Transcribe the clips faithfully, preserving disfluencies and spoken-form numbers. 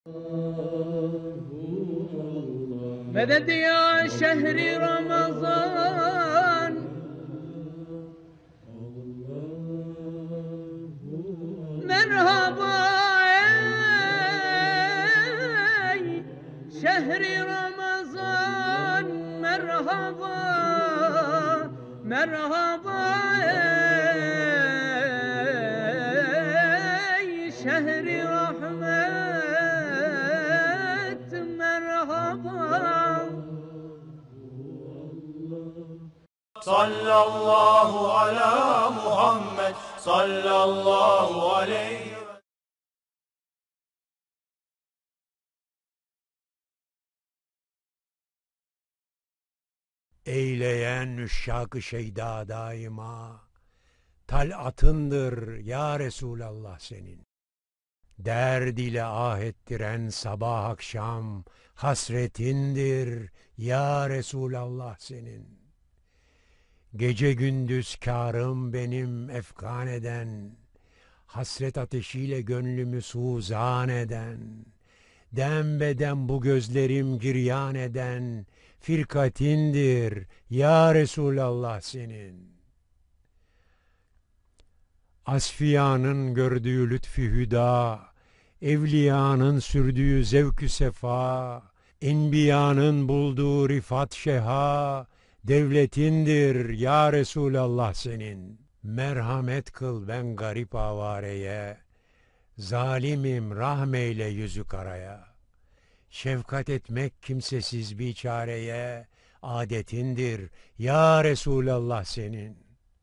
مدد يا شهر رمضان مرحبا شهر رمضان مرحبا مرحبا شهر رحمت مرحبا صلى الله على محمد صلى الله عليه. Eyleyen üşşak-ı şeyda daima, talatındır ya Resulallah senin. Derd ile ah ettiren sabah akşam, hasretindir ya Resulallah senin. Gece gündüz kârım benim efkan eden, hasret ateşiyle gönlümü suzan eden, dem bedem bu gözlerim giryan eden, firkatindir ya Resulallah senin. Asfiyanın gördüğü lütfü hüda, evliyanın sürdüğü zevkü sefa, enbiyanın bulduğu rifat şeha, devletindir ya Resulallah senin. Merhamet kıl ben garip avareye, zalimim rahmeyle yüzü karaya. Şefkat etmek kimsesiz biçareye, adetindir ya Resulallah senin.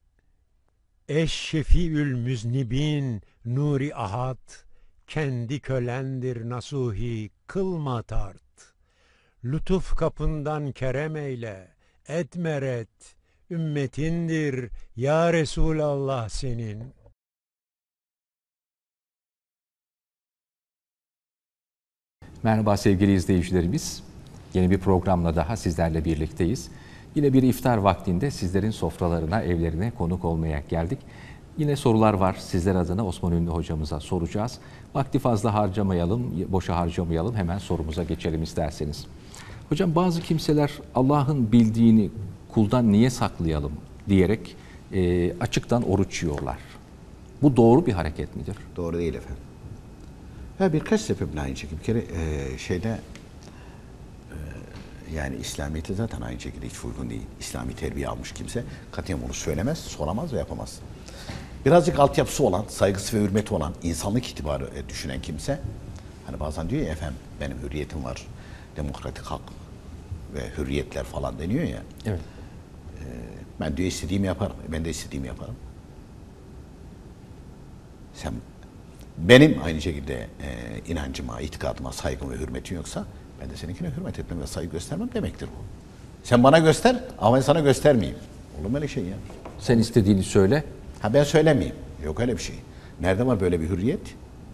Eşşefiül müznibin nuri ahad, kendi kölendir nasuhi kılma tart. Lütuf kapından kerem eyle, etmeret, ümmetindir ya Resulallah senin. Merhaba sevgili izleyicilerimiz. Yeni bir programla daha sizlerle birlikteyiz. Yine bir iftar vaktinde sizlerin sofralarına, evlerine konuk olmaya geldik. Yine sorular var sizler adına Osman Ünlü hocamıza soracağız. Vakti fazla harcamayalım, boşa harcamayalım. Hemen sorumuza geçelim isterseniz. Hocam bazı kimseler Allah'ın bildiğini kuldan niye saklayalım diyerek e, açıktan oruç yiyorlar. Bu doğru bir hareket midir? Doğru değil efendim. Ya birkaç sebeple aynı şekilde. Bir kere e, şeyde e, yani İslamiyet'e zaten aynı şekilde hiç uygun değil. İslami terbiye almış kimse katiyen bunu söylemez, soramaz ve yapamaz. Birazcık altyapısı olan, saygısı ve hürmeti olan, insanlık itibarı e, düşünen kimse hani bazen diyor ya efendim benim hürriyetim var, demokratik hak ve hürriyetler falan deniyor ya. Evet. E, ben diyor istediğimi yaparım, ben de istediğimi yaparım. Sen benim aynı şekilde e, inancıma, itikadıma saygım ve hürmetin yoksa ben de seninkine hürmet etmem ve saygı göstermem demektir bu. Sen bana göster ama ben sana göstermeyeyim. Olur mu öyle şey ya? Sen istediğini söyle. Ha ben söylemeyeyim. Yok öyle bir şey. Nerede var böyle bir hürriyet?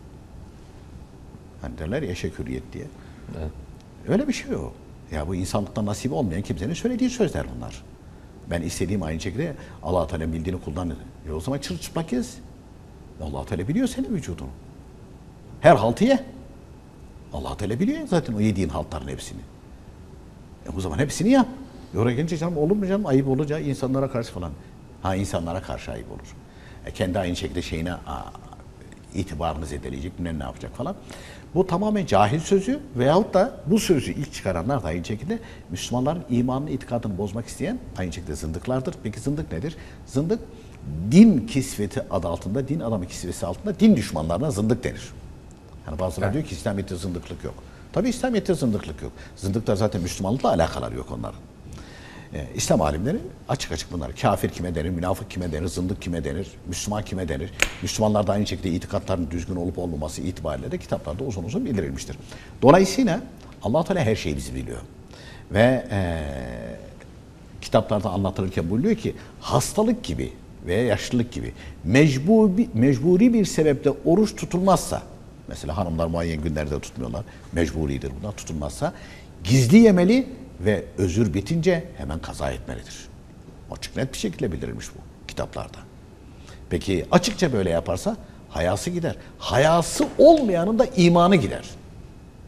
Hani derler ya eşek hürriyet diye. Evet. Öyle bir şey yok. Ya bu insanlıktan nasip olmayan kimsenin söylediği sözler bunlar. Ben istediğim aynı şekilde Allah-u Teala'nın bildiğini kullan. E o zaman çırılçıplak gez. Allah-u Teala biliyor senin vücudunu. Her haltı ye. Allah-u Teala biliyor zaten o yediğin haltların hepsini. E o zaman hepsini yap. E oraya gelince canım olur mu canım? Ayıp olunca insanlara karşı falan. Ha insanlara karşı ayıp olur. E kendi aynı şekilde şeyine a, itibarını zedeleyecek, ne ne yapacak falan. Bu tamamen cahil sözü veyahut da bu sözü ilk çıkaranlar da aynı şekilde Müslümanların imanını, itikadını bozmak isteyen aynı şekilde zındıklardır. Peki zındık nedir? Zındık din kisveti adı altında, din adamı kisvesi altında din düşmanlarına zındık denir. Yani bazıları evet. diyor ki İslamiyet'te zındıklık yok. Tabii İslamiyet'te zındıklık yok. Zındıklar zaten Müslümanlıkla alakaları yok onların. Ee, İslam alimleri açık açık bunlar. Kafir kime denir, münafık kime denir, zındık kime denir, Müslüman kime denir. Müslümanlar da aynı şekilde itikatlarının düzgün olup olmaması itibariyle de kitaplarda uzun uzun bildirilmiştir. Dolayısıyla Allah-u Teala her şeyi bizi biliyor. Ve ee, kitaplarda anlatılırken buyuruyor ki hastalık gibi veya yaşlılık gibi mecburi, mecburi bir sebeple oruç tutulmazsa, mesela hanımlar muayyen günlerde tutmuyorlar, mecburidir bunlar, tutulmazsa gizli yemeli ve özür bitince hemen kaza etmelidir. Açık net bir şekilde bildirilmiş bu kitaplarda. Peki açıkça böyle yaparsa hayası gider. Hayası olmayanın da imanı gider.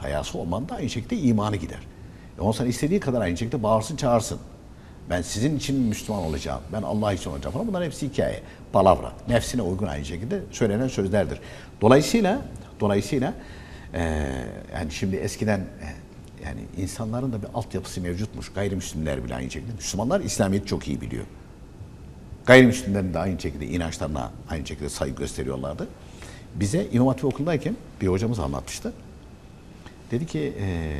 hayası olman da aynı şekilde imanı gider. E ondan sonra istediği kadar aynı şekilde bağırsın çağırsın. Ben sizin için Müslüman olacağım, ben Allah için olacağım falan. Bunların hepsi hikaye, palavra. Nefsine uygun aynı şekilde söylenen sözlerdir. Dolayısıyla, dolayısıyla e, yani şimdi eskiden e, yani insanların da bir altyapısı mevcutmuş. Gayrimüslimler bile aynı şekilde. Müslümanlar İslamiyet'i çok iyi biliyor. Gayrimüslimlerin de aynı şekilde inançlarına aynı şekilde saygı gösteriyorlardı. Bize İmam Hatip Okulu'ndayken bir hocamız anlatmıştı. Dedi ki e,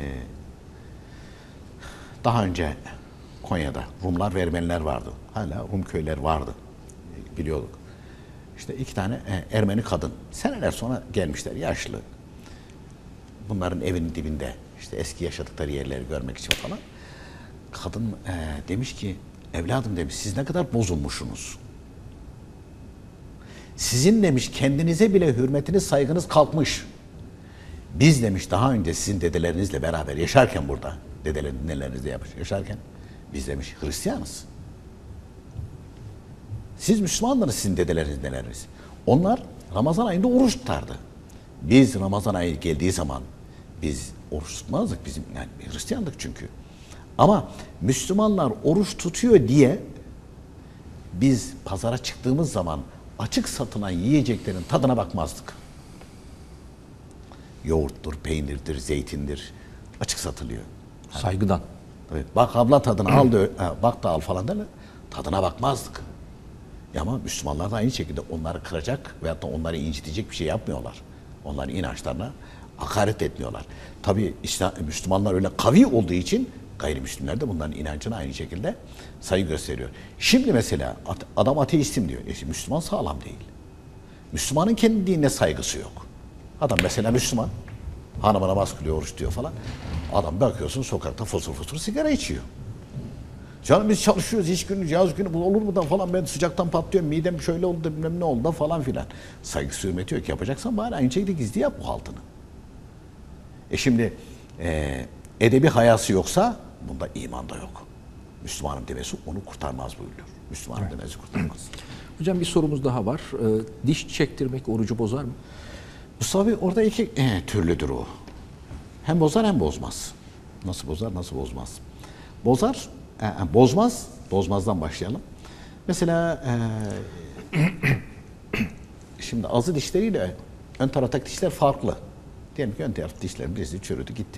daha önce Konya'da Rumlar ve Ermeniler vardı. Hala Rum köyler vardı. Biliyorduk. İşte iki tane e, Ermeni kadın. Seneler sonra gelmişler yaşlı. Bunların evinin dibinde işte eski yaşadıkları yerleri görmek için falan. Kadın e, demiş ki evladım demiş siz ne kadar bozulmuşsunuz. Sizin demiş kendinize bile hürmetiniz saygınız kalkmış. Biz demiş daha önce sizin dedelerinizle beraber yaşarken burada dedelerin nelerinizle yapmış yaşarken biz demiş Hristiyanız. Siz Müslümanlarız sizin dedeleriniz neleriniz. Onlar Ramazan ayında oruç tutardı. Biz Ramazan ayı geldiği zaman biz oruç tutmazdık bizim yani Hristiyandık çünkü. Ama Müslümanlar oruç tutuyor diye biz pazara çıktığımız zaman açık satılan yiyeceklerin tadına bakmazdık. Yoğurttur, peynirdir, zeytindir açık satılıyor. Saygıdan. Evet, bak abla tadına al da bak da al falan derler. Tadına bakmazdık. Ya ama Müslümanlar da aynı şekilde onları kıracak veyahut da onları incitecek bir şey yapmıyorlar. Onların inançlarına hakaret etmiyorlar. Tabii İslam, Müslümanlar öyle kavi olduğu için gayrimüslimler de bunların inancına aynı şekilde saygı gösteriyor. Şimdi mesela adam ateistim diyor. E, Müslüman sağlam değil. Müslümanın kendi dinine saygısı yok. Adam mesela Müslüman. Hanıma namaz kılıyor, oruç diyor falan. Adam bakıyorsun sokakta fosur fosur sigara içiyor. Canım biz çalışıyoruz iş günü, yaz günü bu olur mu da falan ben sıcaktan patlıyorum, midem şöyle oldu da bilmem ne oldu da falan filan. Saygısı hürmeti yok ki yapacaksan bari aynı şekilde gizli yap bu haltını. E şimdi e, edebi hayası yoksa bunda iman da yok. Müslümanım demesi onu kurtarmaz buyuruyor. Müslümanım evet. demesi kurtarmaz. Hocam bir sorumuz daha var. E, diş çektirmek orucu bozar mı? Mustafa Bey orada iki e, türlüdür o. Hem bozar hem bozmaz. Nasıl bozar nasıl bozmaz. Bozar, e, bozmaz, bozmazdan başlayalım. Mesela e, şimdi ağzı dişleriyle ön taraftaki dişler farklı. Diyelim ki ön tarafta dişlerin birisi çürüdü gitti.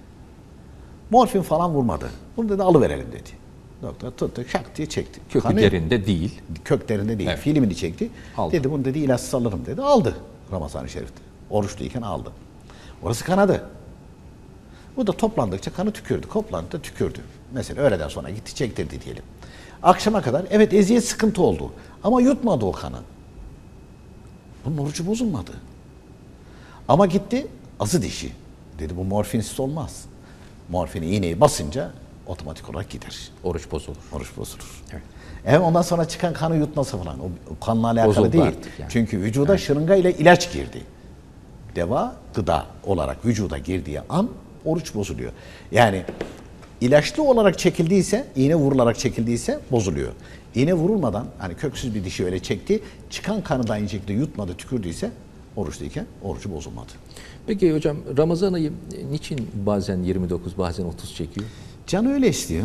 Morfin falan vurmadı. Bunu dedi alıverelim dedi. Doktor tuttu şak diye çekti. Kökü Kanı, derinde değil. Köklerinde değil. Evet. Filmini çekti. Aldı. Dedi bunu dedi ilaçsız alırım dedi. Aldı Ramazan-ı Şerif'te. Oruçluyken aldı. Orası kanadı. Bu da toplandıkça kanı tükürdü. Toplandı tükürdü. Mesela öğleden sonra gitti çektirdi diyelim. Akşama kadar evet eziyet sıkıntı oldu. Ama yutmadı o kanı. Bunun orucu bozulmadı. Ama gitti azı dişi. Dedi bu morfinsiz olmaz. Morfini iğneyi basınca otomatik olarak gider. Oruç bozulur. Oruç bozulur. Evet. Evet ondan sonra çıkan kanı yutması falan o kanla alakalı bozuldu değil. Yani. Çünkü vücuda evet. şırınga ile ilaç girdi. Deva gıda olarak vücuda girdiği an oruç bozuluyor. Yani ilaçlı olarak çekildiyse, iğne vurularak çekildiyse bozuluyor. İğne vurulmadan hani köksüz bir dişi öyle çekti, çıkan kanı da aynı şekilde yutmadı, tükürdüyse oruçluyken orucu bozulmadı. Peki hocam Ramazan ayı niçin bazen yirmi dokuz bazen otuz çekiyor? Can öyle istiyor.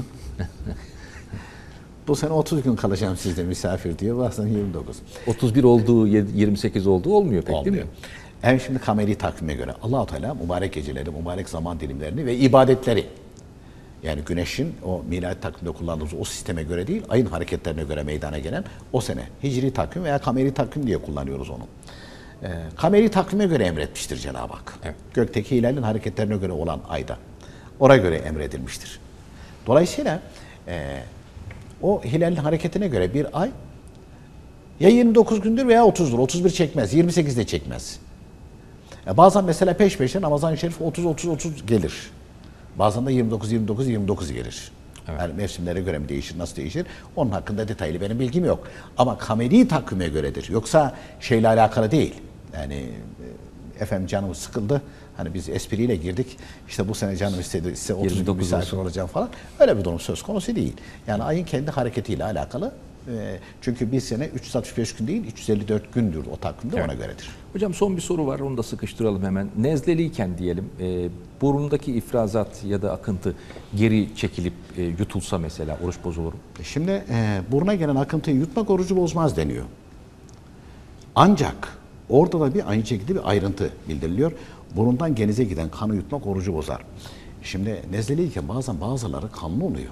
Bu sene otuz gün kalacağım sizde misafir diyor. Bazen yirmi dokuz. otuz bir olduğu, yirmi sekiz olduğu olmuyor pek olmuyor. değil mi? Hem şimdi kameri takvime göre Allah-u Teala mübarek geceleri, mübarek zaman dilimlerini ve ibadetleri yani güneşin o miladi takvimde kullandığımız o sisteme göre değil, ayın hareketlerine göre meydana gelen o sene hicri takvim veya kameri takvim diye kullanıyoruz onu. Ee, kameri takvime göre emretmiştir Cenab-ı Hak. Evet. Gökteki hilalin hareketlerine göre olan ayda. Oraya göre emredilmiştir. Dolayısıyla e, o hilalin hareketine göre bir ay ya yirmi dokuz gündür veya otuzdur. otuz bir çekmez, yirmi sekiz de çekmez. E, bazen mesela peş peşe Ramazan-ı Şerif otuz otuz otuz gelir. Bazen de yirmi dokuz yirmi dokuz yirmi dokuz gelir. Evet. Yani mevsimlere göre mi değişir, nasıl değişir? Onun hakkında detaylı benim bilgim yok. Ama kameri takvime göredir. Yoksa şeyle alakalı değil. Yani efendim canım sıkıldı. Hani biz espriyle girdik. İşte bu sene canım istedi, size otuz gün misafir olacağım falan. Öyle bir durum söz konusu değil. Yani ayın kendi hareketiyle alakalı E, çünkü bir sene üç yüz altmış beş gün değil, üç yüz elli dört gündür o takvimde, Evet. ona göredir. Hocam son bir soru var, onu da sıkıştıralım hemen. Nezleliyken diyelim e, burundaki ifrazat ya da akıntı geri çekilip e, yutulsa mesela oruç bozulur mu? Şimdi e, buruna gelen akıntıyı yutmak orucu bozmaz deniyor. Ancak orada da bir aynı şekilde bir ayrıntı bildiriliyor. Burundan genize giden kanı yutmak orucu bozar. Şimdi nezleliyken bazen bazıları kanlı oluyor.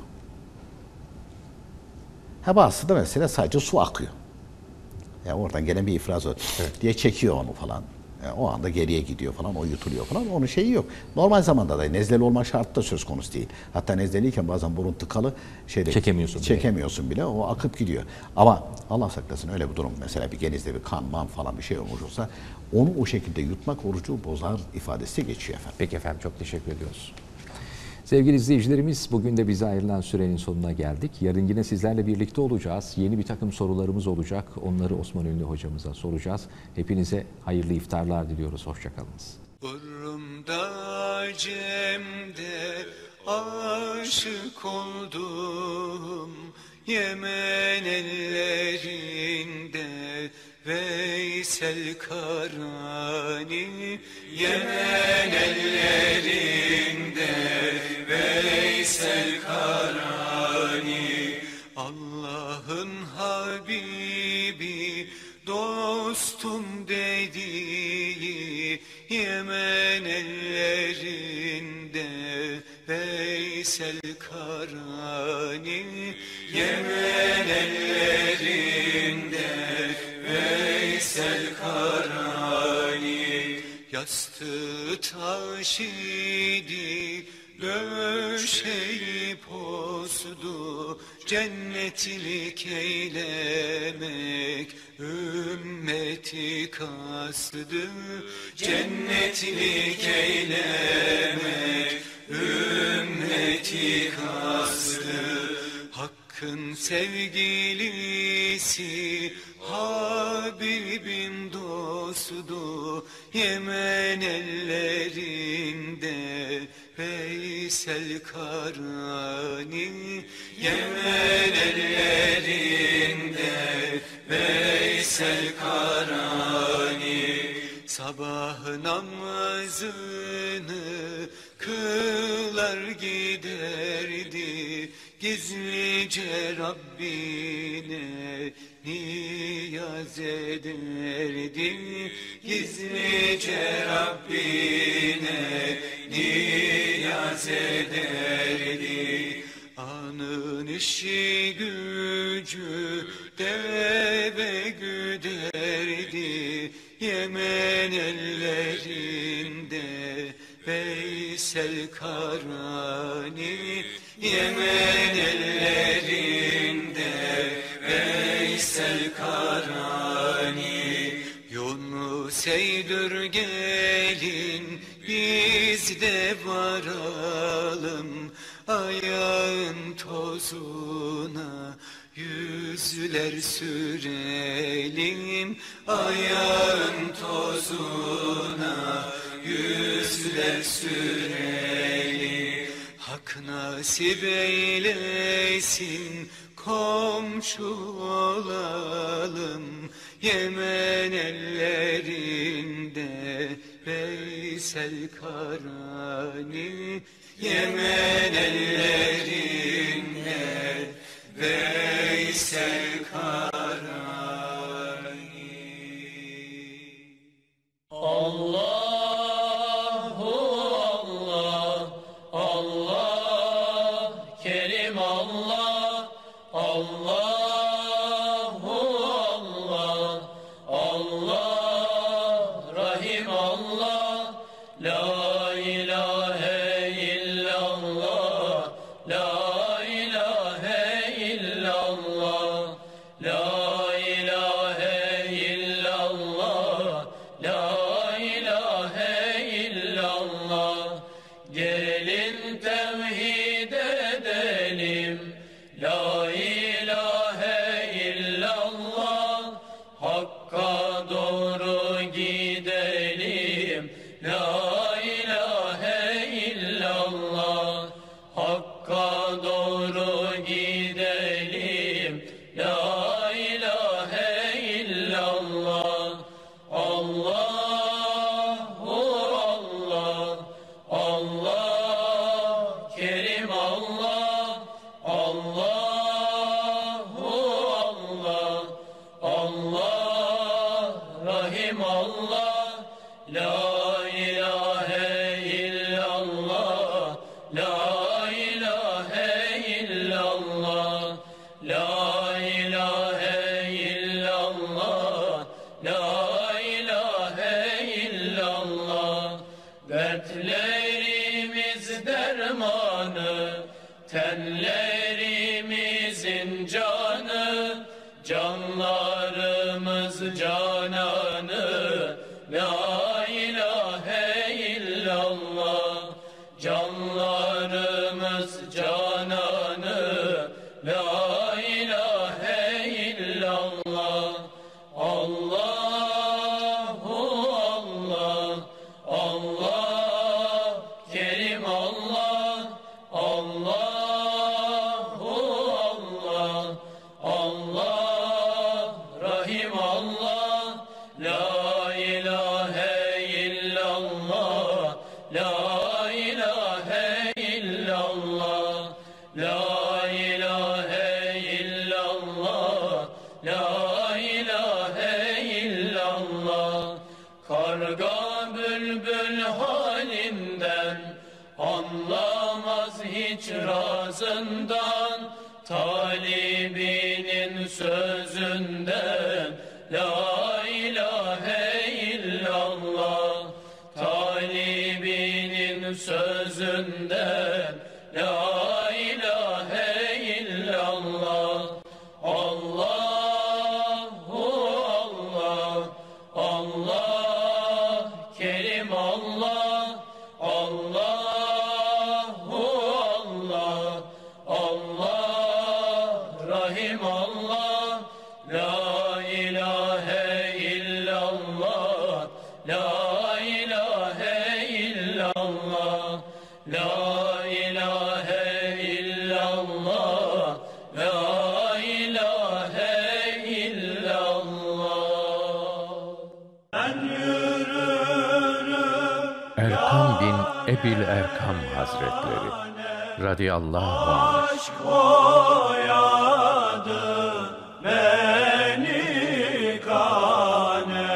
Ha bazısı da mesela sadece su akıyor. Yani oradan gelen bir ifraz evet. diye çekiyor onu falan. Yani o anda geriye gidiyor falan, o yutuluyor falan. Onun şeyi yok. Normal zamanda da nezleli olma şartı da söz konusu değil. Hatta nezleliyken bazen burun tıkalı şeyde çekemiyorsun, çekemiyorsun bile. bile. O akıp gidiyor. Ama Allah saklasın öyle bir durum, mesela bir genizde bir kan, man falan bir şey olursa onu o şekilde yutmak orucu bozar ifadesi geçiyor efendim. Peki efendim, çok teşekkür ediyoruz. Sevgili izleyicilerimiz, bugün de bize ayrılan sürenin sonuna geldik. Yarın yine sizlerle birlikte olacağız. Yeni bir takım sorularımız olacak. Onları Osman Ünlü hocamıza soracağız. Hepinize hayırlı iftarlar diliyoruz. Hoşçakalınız. Burumda Cem'de aşık oldum, Yemen ellerinde Veysel Karani, Yemen ellerinde Veysel Karani. Allah'ın Habibi dostum dediği Yemen ellerinde Veysel Karani, Yemen ellerinde Veysel Karani. Yastığı taş idi, döşeyi pozdu, cennetlik eylemek ümmeti kastı, cennetlik eylemek ümmeti kastı. Hakkın sevgilisi, Habibim dostu, Yemen ellerinde Veysel Karani, Yemen ellerinde Veysel Karani. Sabah namazını kılar giderdi, gizlice Rabbine niyaz ederdi, gizlice Rabbine niyaz ederdi. Anın işi gücü deve güderdi, Yemen ellerinde Veysel Karani, Yemen ellerinde Veysel Karani. Yunus Eydür gelin biz de varalım, ayağın tozuna yüzler sürelim, ayağın tozuna yüzler sürelim. Hak nasip eylesin komşu olalım, Yemen ellerinde Veysel Karani, Yemen ellerinde Veysel Karani. Allahu Allah, Allah, Kerim Allah, Allahu Allah, Allah, Rahim Allah, La ilahe illallah, La ilahe illallah, La ilahe illallah, La ilahe illallah. Gelin tevhid edelim, La ilahe illallah, Hakka doğru gidelim, La Dertlerimiz dermanı, tenlerimizin canı, canlarımız cananı, la ilahe illallah. Canlarımız cananı, la ilahe illallah. Allahu Allah, Allah, Kerim Allah, Allahu Allah, Allah, Rahim Allah, la ilahe illallah, la ilahe illallah, la ilahe illallah, la ilahe illallah. Karga bülbül halinden, anlamaz hiç razından, talibinin sözünden, la ilahe illallah. Talibinin sözünden, la ilahe illallah. Allahu Allah, Allah, Kerim Allah, Allahu Allah, Allah, Rahim Allah, la ilahe illallah, la ilahe illallah, la ilahe illallah, la ilahe illallah. Erkam bin Ebil Erkam Hazretleri radıyallahu anh. Aşk boyadı beni kane.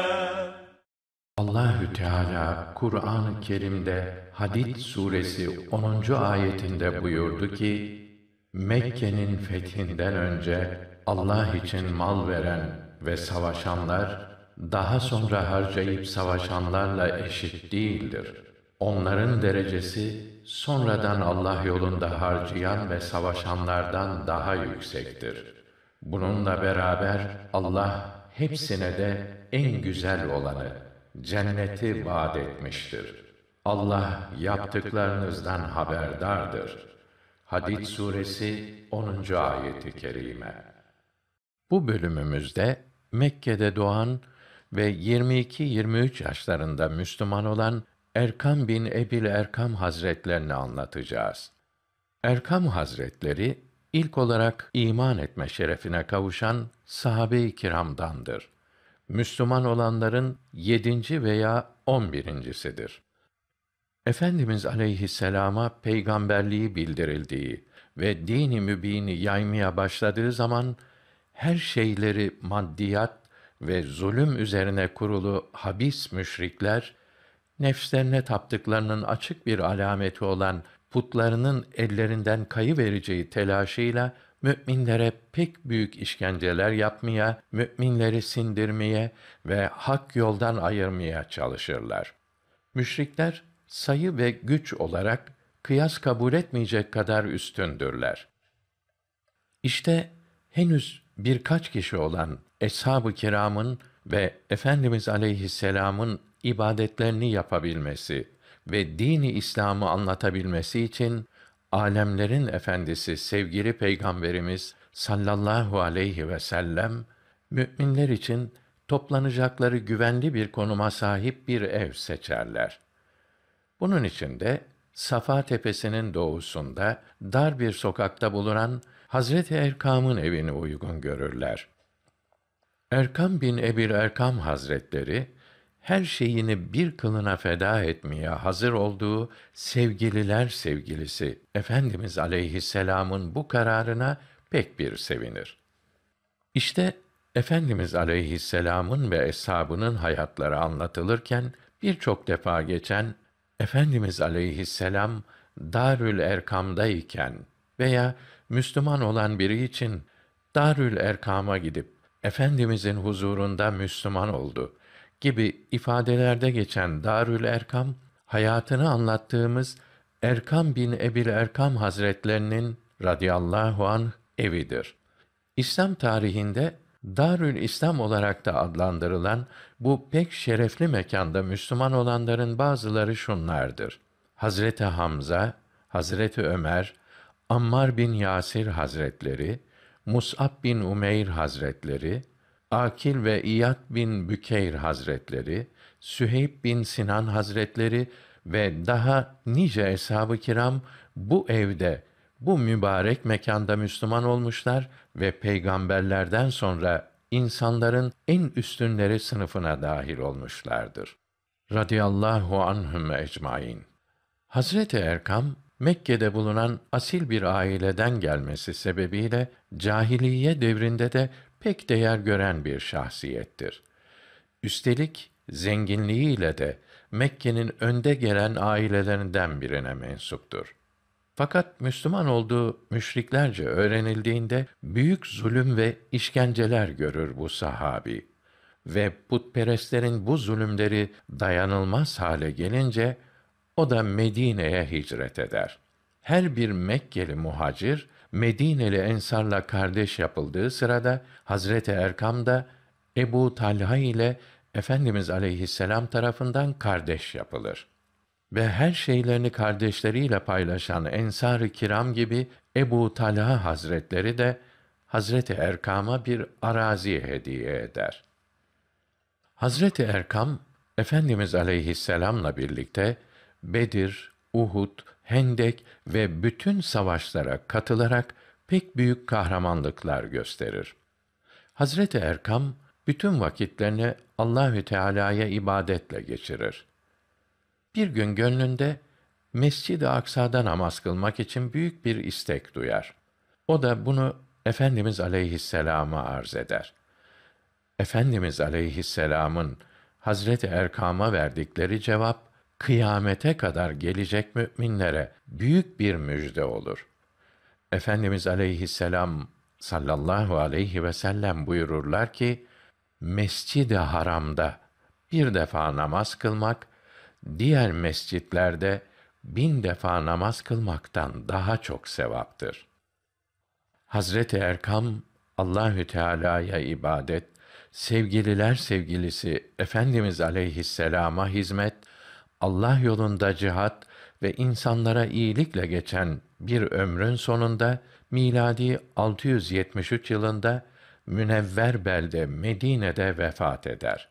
Allahü Teala Kur'an-ı Kerim'de Hadid suresi onuncu ayetinde buyurdu ki, Mekke'nin fethinden önce Allah için mal veren ve savaşanlar, daha sonra harcayıp savaşanlarla eşit değildir. Onların derecesi, sonradan Allah yolunda harcayan ve savaşanlardan daha yüksektir. Bununla beraber Allah hepsine de en güzel olanı, cenneti vaat etmiştir. Allah yaptıklarınızdan haberdardır. Hadid suresi onuncu ayeti kerime. Bu bölümümüzde Mekke'de doğan ve yirmi iki yirmi üç yaşlarında Müslüman olan Erkam bin Ebil Erkam Hazretlerini anlatacağız. Erkam Hazretleri ilk olarak iman etme şerefine kavuşan sahabe-i kiramdandır. Müslüman olanların yedinci veya on birincisidir. Efendimiz aleyhisselama peygamberliği bildirildiği ve dîn-i mübîni yaymaya başladığı zaman her şeyleri maddiyat ve zulüm üzerine kurulu habis müşrikler, nefslerine taptıklarının açık bir alameti olan putlarının ellerinden kayıvereceği telaşıyla müminlere pek büyük işkenceler yapmaya, müminleri sindirmeye ve hak yoldan ayırmaya çalışırlar. Müşrikler sayı ve güç olarak kıyas kabul etmeyecek kadar üstündürler. İşte henüz birkaç kişi olan eshab-ı kiramın ve Efendimiz aleyhisselamın ibadetlerini yapabilmesi ve dini İslam'ı anlatabilmesi için âlemlerin efendisi sevgili Peygamberimiz sallallahu aleyhi ve sellem müminler için toplanacakları güvenli bir konuma sahip bir ev seçerler. Bunun için de Safa tepesinin doğusunda dar bir sokakta bulunan Hazreti Erkam'ın evini uygun görürler. Erkam bin Ebil Erkam Hazretleri her şeyini bir kılına feda etmeye hazır olduğu sevgililer sevgilisi Efendimiz aleyhisselamın bu kararına pek bir sevinir. İşte Efendimiz aleyhisselamın ve eshabının hayatları anlatılırken birçok defa geçen Efendimiz aleyhisselam Darül Erkam'dayken veya Müslüman olan biri için Darül Erkam'a gidip Efendimizin huzurunda Müslüman oldu gibi ifadelerde geçen Darül Erkam hayatını anlattığımız Erkam bin Ebil Erkam Hazretlerinin radıyallahu anh evidir. İslam tarihinde Darül İslam olarak da adlandırılan bu pek şerefli mekanda Müslüman olanların bazıları şunlardır: Hazreti Hamza, Hazreti Ömer, Ammar bin Yasir Hazretleri, Mus'ab bin Umeyr Hazretleri, Akil ve İyad bin Bükeyr Hazretleri, Süheyb bin Sinan Hazretleri ve daha nice eshab-ı kiram bu evde, bu mübarek mekanda Müslüman olmuşlar ve peygamberlerden sonra insanların en üstünleri sınıfına dahil olmuşlardır. Radiyallahu anhum ecmaîn. Hazreti Erkam, Mekke'de bulunan asil bir aileden gelmesi sebebiyle cahiliye devrinde de pek değer gören bir şahsiyettir. Üstelik zenginliğiyle de Mekke'nin önde gelen ailelerinden birine mensuptur. Fakat Müslüman olduğu müşriklerce öğrenildiğinde büyük zulüm ve işkenceler görür bu sahabi ve putperestlerin bu zulümleri dayanılmaz hale gelince o da Medine'ye hicret eder. Her bir Mekkeli muhacir, Medineli ensarla kardeş yapıldığı sırada Hazreti Erkam da Ebu Talha ile Efendimiz aleyhisselam tarafından kardeş yapılır. Ve her şeylerini kardeşleriyle paylaşan Ensar-ı Kiram gibi Ebu Talha Hazretleri de Hazreti Erkam'a bir arazi hediye eder. Hazreti Erkam, Efendimiz aleyhisselamla birlikte Bedir, Uhud, Hendek ve bütün savaşlara katılarak pek büyük kahramanlıklar gösterir. Hazreti Erkam bütün vakitlerini Allahü Teala'ya ibadetle geçirir. Bir gün gönlünde Mescid-i Aksa'da namaz kılmak için büyük bir istek duyar. O da bunu Efendimiz aleyhisselama arz eder. Efendimiz aleyhisselamın Hazreti Erkam'a verdikleri cevap, kıyamete kadar gelecek müminlere büyük bir müjde olur. Efendimiz aleyhisselam sallallahu aleyhi ve sellem buyururlar ki, Mescid-i Haram'da bir defa namaz kılmak, diğer mescitlerde bin defa namaz kılmaktan daha çok sevaptır. Hazreti Erkam, Allahü Teala'ya ibadet, sevgililer sevgilisi Efendimiz aleyhisselama hizmet, Allah yolunda cihat ve insanlara iyilikle geçen bir ömrün sonunda miladi altı yüz yetmiş üç yılında münevver belde Medine'de vefat eder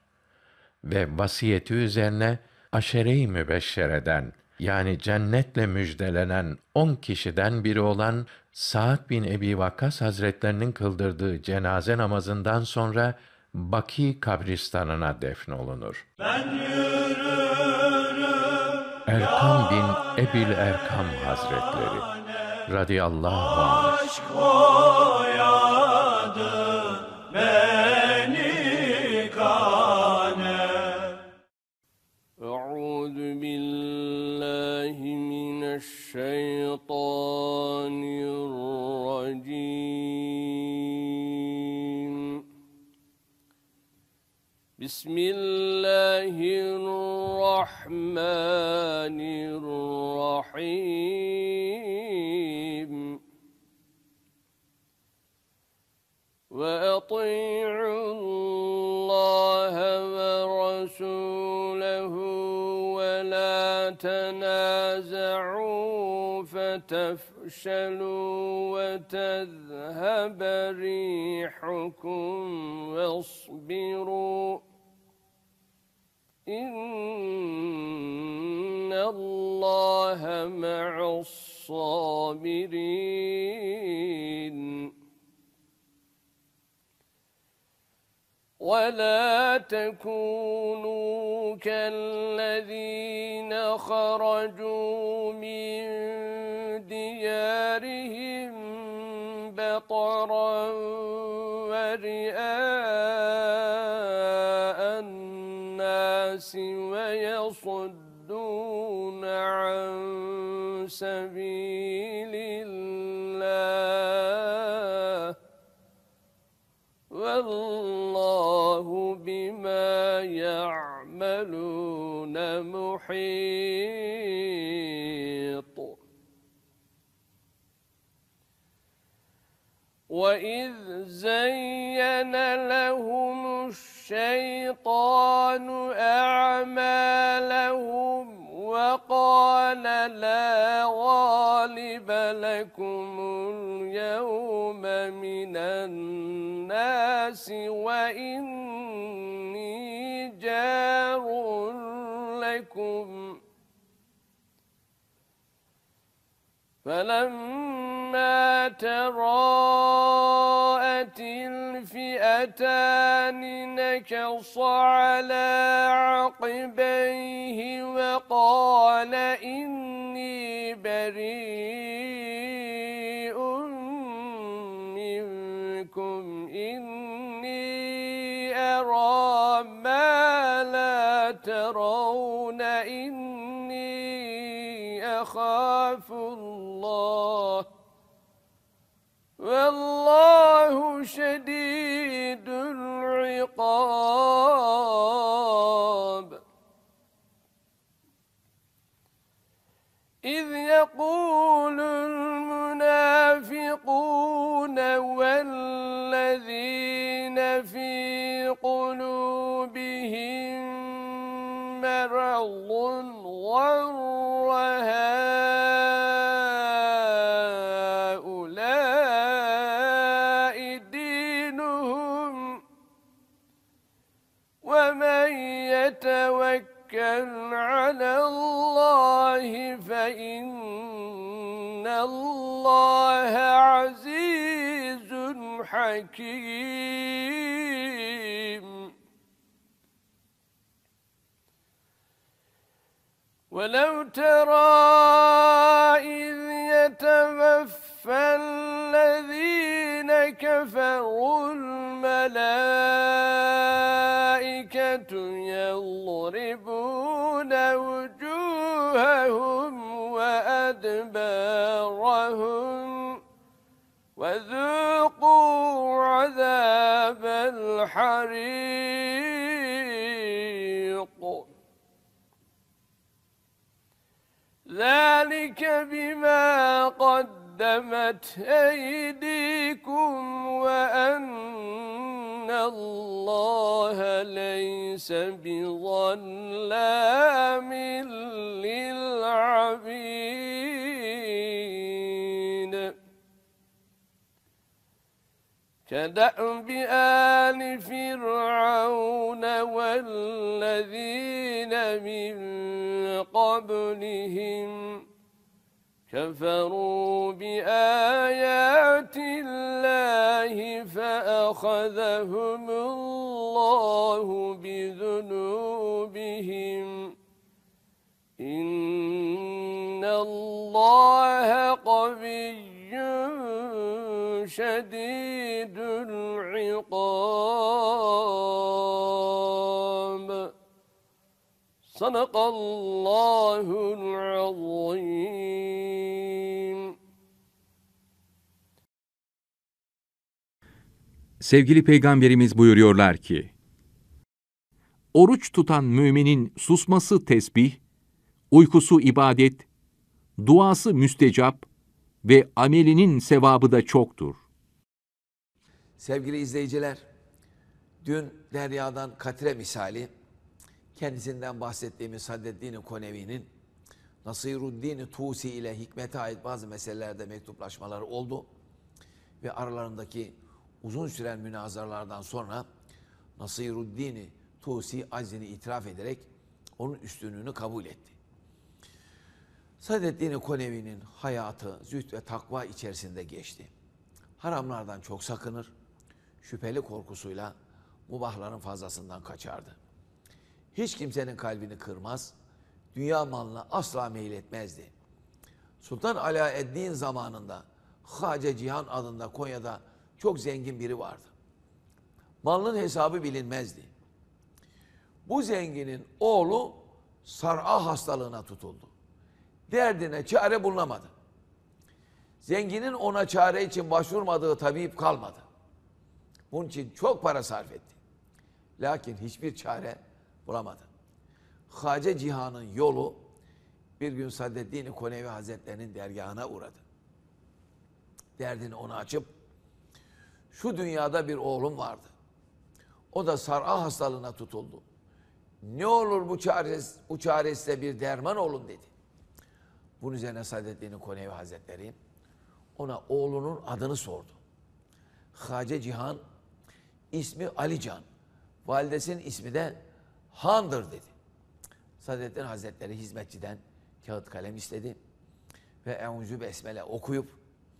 ve vasiyeti üzerine aşere-i mübeşşereden, yani cennetle müjdelenen on kişiden biri olan Sa'd bin Ebi Vakkas Hazretlerinin kıldırdığı cenaze namazından sonra Baki kabristanına defnolunur. Ben yürürüm Erkam bin Ebil Erkam Hazretleri radıyallahu anh. aşk boyadı beni kane. Euzu billahi mineşşeytanirracim. Bismillahirrahmanirrahim. Ve ati'ullaha ve rasulehu ve la tenaza'u fetefşelu ve tezhebe rihukum vesbiru. İnnallâhe me'as-sâbirin. وَلَا تَكُونُوا كَالَّذِينَ خَرَجُوا مِنْ دِيَارِهِمْ بَطَرًا وَرِئَاءَ النَّاسِ وَيَصُدُّونَ عَنْ سَبِيلِ اللَّهِ وَاللّٰهُ بِمَا يَعْمَلُونَ مُحِيطٌ. وإذ زين لهم الشيطان أعمالهم وقال لا غالب لكم اليوم من الناس وإني جار لكم فلما تراءت الفئتان نكص على عقبيه وقال إني بريء منكم إني أرى ما لا ترون إني أخاف الله والله شديد العقاب إذ يقول المنافقون والذين في قلوبهم مرض غر هؤلاء دينهم ومن يتوكل على الله فإن الله عزيز حكيم ولو ترى إذ يتوفى الذين كفروا الملائكة يضربون وجوههم وأدبارهم وذوقوا عذاب الحريق ذلك بما قدمت أيديكم وأن الله ليس بظلام للعبيد كدأب آل فرعون والذين من قبلهم كفروا بآيات الله فأخذهم الله بذنوبهم إن الله قوي شديد العقاب صدق الله العظيم. Sevgili Peygamberimiz buyuruyorlar ki, oruç tutan müminin susması tesbih, uykusu ibadet, duası müstecap ve amelinin sevabı da çoktur. Sevgili izleyiciler, dün deryadan katre misali, kendisinden bahsettiğimiz Sadreddin Konevi'nin Nasiruddin Tusi ile hikmete ait bazı meselelerde mektuplaşmaları oldu. Ve aralarındaki uzun süren münazaralardan sonra Nasiruddin Tusi aczini itiraf ederek onun üstünlüğünü kabul etti. Sadreddin Konevi'nin hayatı zühd ve takva içerisinde geçti. Haramlardan çok sakınır, şüpheli korkusuyla mubahların fazlasından kaçardı. Hiç kimsenin kalbini kırmaz, dünya malına asla meyletmezdi. Sultan Alaeddin zamanında Hace Cihan adında Konya'da çok zengin biri vardı. Malının hesabı bilinmezdi. Bu zenginin oğlu sar'a hastalığına tutuldu. Derdine çare bulunamadı. Zenginin ona çare için başvurmadığı tabip kalmadı. Bunun için çok para sarf etti. Lakin hiçbir çare bulamadı. Hace Cihan'ın yolu bir gün Sadreddin Konevi Hazretlerinin dergahına uğradı. Derdini ona açıp şu dünyada bir oğlum vardı. O da sar'a hastalığına tutuldu. Ne olur bu çaresiz, bu çaresine bir derman olun dedi. Bunun üzerine Saadettin Konevi Hazretleri ona oğlunun adını sordu. Hacı Cihan, ismi Ali Can, validesinin ismi de Han'dır dedi. Saadettin Hazretleri hizmetçiden kağıt kalem istedi ve Eûzü Besmele okuyup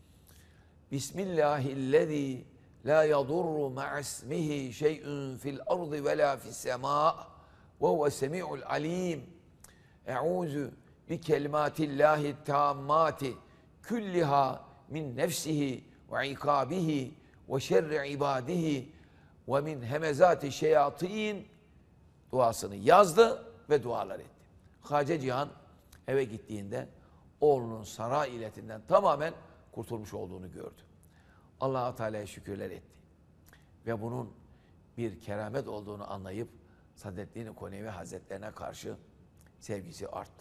Bismillahillezî la yadurru ma'asmihi şey'ün fil ardı ve la fis semâ ve huve semî'ul alîm. Eûzü bi kelimâtillâhi tâmmâti külliha min nefsihi ve ikâbihi ve şerri ibâdihi ve min hemezâti şeyâtîn duasını yazdı ve dualar etti. Hacı Cihan eve gittiğinde oğlunun saray illetinden tamamen kurtulmuş olduğunu gördü. Allah-u Teala'ya şükürler etti. Ve bunun bir keramet olduğunu anlayıp Saadettin Konevi Hazretlerine karşı sevgisi arttı.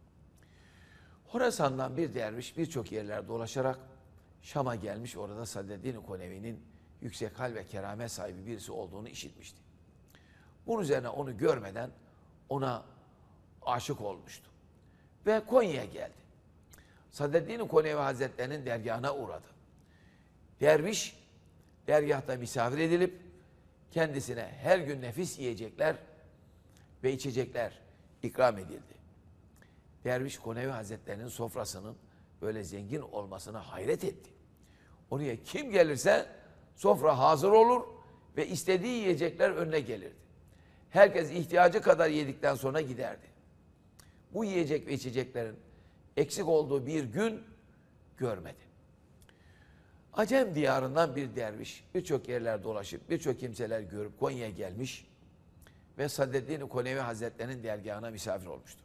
Horasan'dan bir derviş birçok yerler dolaşarak Şam'a gelmiş, orada Saadettin Konevi'nin yüksek hal ve keramet sahibi birisi olduğunu işitmişti. Bunun üzerine onu görmeden ona aşık olmuştu. Ve Konya'ya geldi. Saadettin Konevi Hazretleri'nin dergahına uğradı. Derviş, dergahta misafir edilip kendisine her gün nefis yiyecekler ve içecekler ikram edildi. Derviş Konevi Hazretleri'nin sofrasının böyle zengin olmasına hayret etti. Oraya kim gelirse sofra hazır olur ve istediği yiyecekler önüne gelirdi. Herkes ihtiyacı kadar yedikten sonra giderdi. Bu yiyecek ve içeceklerin eksik olduğu bir gün görmedi. Acem diyarından bir derviş birçok yerler dolaşıp birçok kimseler görüp Konya'ya gelmiş ve Saadettin Konevi Hazretleri'nin dergahına misafir olmuştu.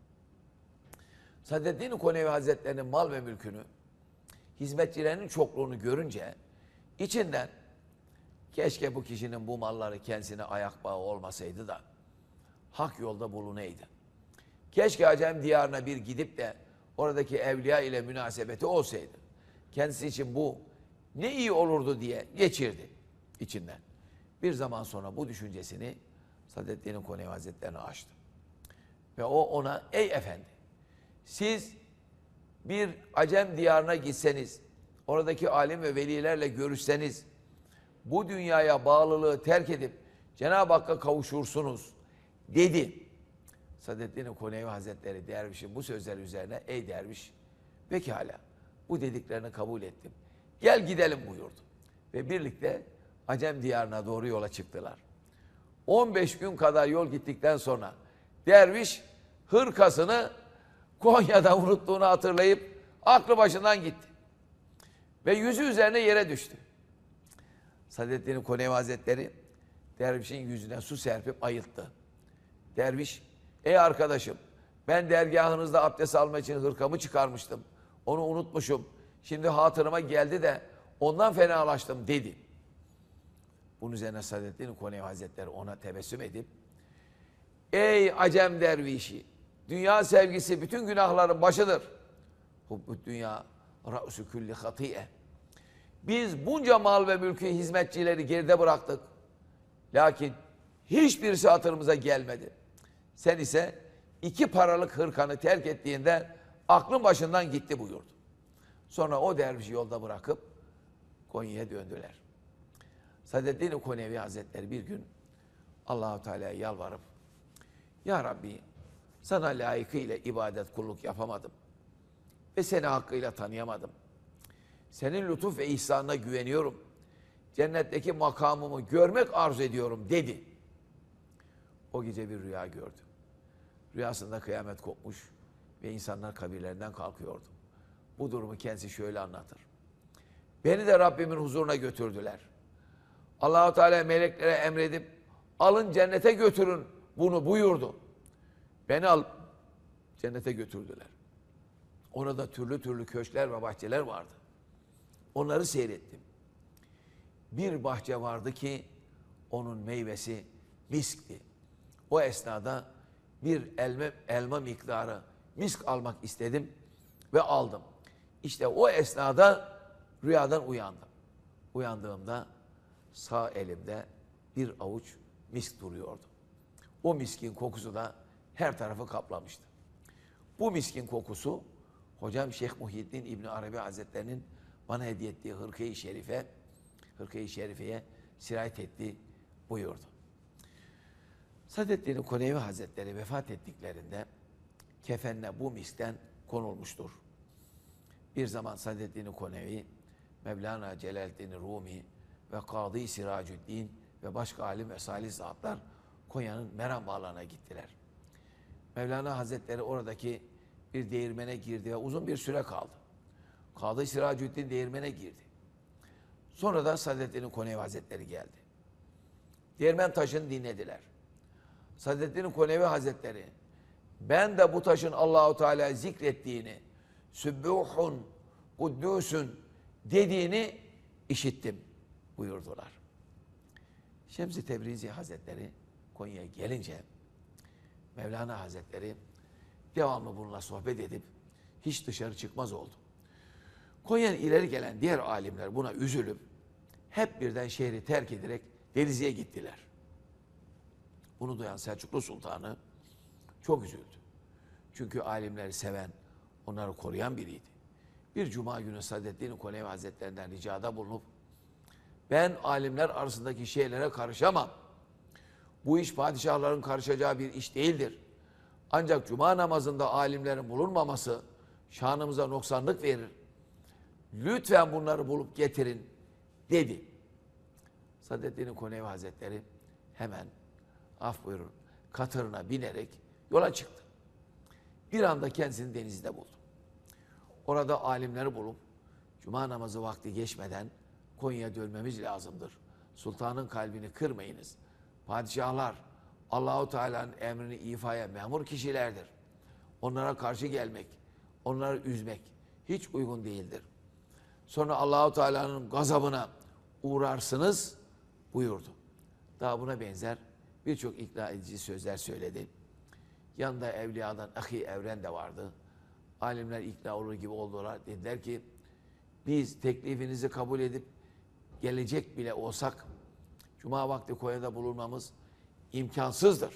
Saadettin Konevi Hazretleri'nin mal ve mülkünü, hizmetçilerinin çokluğunu görünce içinden keşke bu kişinin bu malları kendisine ayak bağı olmasaydı da hak yolda bulunaydı. Keşke Acem diyarına bir gidip de oradaki evliya ile münasebeti olsaydı. Kendisi için bu ne iyi olurdu diye geçirdi içinden. Bir zaman sonra bu düşüncesini Saadettin Konevi Hazretlerine açtı. Ve o ona ey efendi siz bir Acem diyarına gitseniz, oradaki alim ve velilerle görüşseniz, bu dünyaya bağlılığı terk edip Cenab-ı Hakk'a kavuşursunuz dedi. Saadettin Konevi Hazretleri dervişin bu sözleri üzerine ey derviş pekala bu dediklerini kabul ettim. Gel gidelim buyurdu. Ve birlikte Acem diyarına doğru yola çıktılar. on beş gün kadar yol gittikten sonra derviş hırkasını Konya'da unuttuğunu hatırlayıp aklı başından gitti. Ve yüzü üzerine yere düştü. Saadettin Konevi Hazretleri dervişin yüzüne su serpip ayılttı. Derviş, ey arkadaşım ben dergahınızda abdest almak için hırkamı çıkarmıştım. Onu unutmuşum. Şimdi hatırıma geldi de ondan fenalaştım dedi. Bunun üzerine Saadettin Konevi Hazretleri ona tebessüm edip ey Acem dervişi dünya sevgisi bütün günahların başıdır. Hubbü dünya ra'su külli hatiye. Biz bunca mal ve mülkü hizmetçileri geride bıraktık. Lakin hiçbirisi hatırımıza gelmedi. Sen ise iki paralık hırkanı terk ettiğinde aklın başından gitti buyurdu. Sonra o dervişi yolda bırakıp Konya'ya döndüler. Saadettin Konevi Hazretleri bir gün Allah-u Teala'ya yalvarıp ya Rabbi sana layıkıyla ibadet kulluk yapamadım ve seni hakkıyla tanıyamadım. Senin lütuf ve ihsanına güveniyorum. Cennetteki makamımı görmek arzu ediyorum dedi. O gece bir rüya gördü. Rüyasında kıyamet kopmuş ve insanlar kabirlerinden kalkıyordu. Bu durumu kendisi şöyle anlatır. Beni de Rabbimin huzuruna götürdüler. Allah-u Teala meleklere emredip alın cennete götürün bunu buyurdu. Beni al cennete götürdüler. Orada türlü türlü köşkler ve bahçeler vardı. Onları seyrettim. Bir bahçe vardı ki onun meyvesi miskti. O esnada bir elma, elma miktarı misk almak istedim ve aldım. İşte o esnada rüyadan uyandım. Uyandığımda sağ elimde bir avuç misk duruyordu. O miskin kokusu da her tarafı kaplamıştı. Bu miskin kokusu hocam Şeyh Muhyiddin İbni Arabi Hazretleri'nin bana hediye ettiği hırka-i şerife, hırka-i şerifeye sirayet etti buyurdu. Saadettin Konevi Hazretleri vefat ettiklerinde kefenine bu miskten konulmuştur. Bir zaman Saadettin Konevi, Mevlana Celaleddin Rumi ve Kadı Siracüddin ve başka alim ve salih zatlar Konya'nın Meram Bağları'na gittiler. Mevlana Hazretleri oradaki bir değirmene girdi ve uzun bir süre kaldı. Kadı Siracüddin değirmene girdi. Sonra da Saadettin Konevi Hazretleri geldi. Değirmen taşını dinlediler. Saadettin Konevi Hazretleri, ben de bu taşın Allahu Teala zikrettiğini, Sübbuhun, Kuddüsün dediğini işittim buyurdular. Şems-i Tebrizi Hazretleri Konya'ya gelince Mevlana Hazretleri devamlı bununla sohbet edip hiç dışarı çıkmaz oldu. Konya'nın ileri gelen diğer alimler buna üzülüp hep birden şehri terk ederek Denizli'ye gittiler. Bunu duyan Selçuklu Sultanı çok üzüldü. Çünkü alimleri seven, onları koruyan biriydi. Bir cuma günü Saadettin Konevi Hazretlerinden ricada bulunup ben alimler arasındaki şeylere karışamam. Bu iş padişahların karışacağı bir iş değildir. Ancak cuma namazında alimlerin bulunmaması şanımıza noksanlık verir. Lütfen bunları bulup getirin dedi. Saadettin Konevi Hazretleri hemen af buyurun katırına binerek yola çıktı. Bir anda kendisini denizde buldu. Orada alimleri bulup cuma namazı vakti geçmeden Konya'ya dönmemiz lazımdır. Sultanın kalbini kırmayınız. Padişahlar Allahu Teala'nın emrini ifaya memur kişilerdir. Onlara karşı gelmek, onları üzmek hiç uygun değildir. Sonra Allahu Teala'nın gazabına uğrarsınız buyurdu. Daha buna benzer birçok ikna edici sözler söyledi. Yanında evliyadan Ahi Evren de vardı. Alimler ikna olur gibi oldular. Dediler ki biz teklifinizi kabul edip gelecek bile olsak cuma vakti Konya'da bulunmamız imkansızdır.